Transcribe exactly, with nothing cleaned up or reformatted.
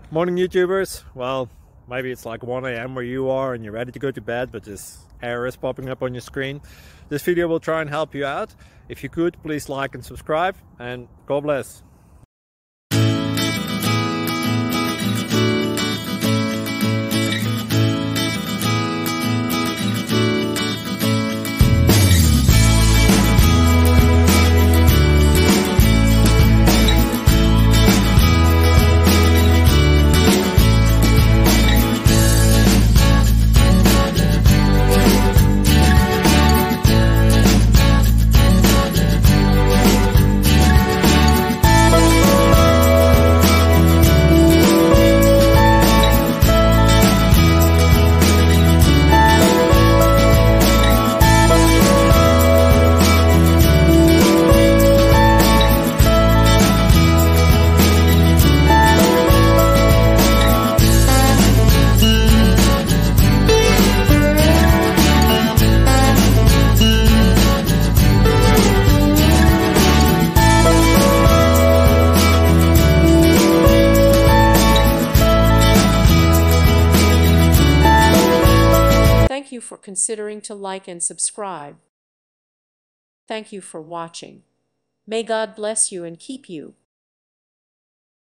Morning YouTubers. Well, maybe it's like one A M where you are and you're ready to go to bed, but this error is popping up on your screen. This video will try and help you out. If you could, please like and subscribe, and God bless. Thank you for considering to like and subscribe. Thank you for watching. May God bless you and keep you.